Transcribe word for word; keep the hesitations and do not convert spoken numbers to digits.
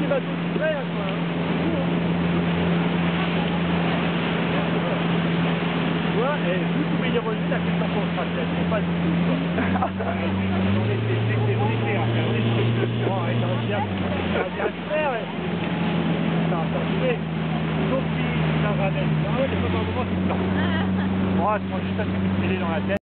des bateaux qui frères, quoi. Tu vois, et vous pouvez y relever la question qu'on sera peut-être, mais pas du tout, quoi. On est des étés, on est à faire des choses. Bon, et ça va bien, ça va bien se faire, et ça va continuer. Sauf si ça va mettre, ah ouais, c'est pas dans le moment, c'est ça. Moi, je prends juste un petit coup de télé dans la tête.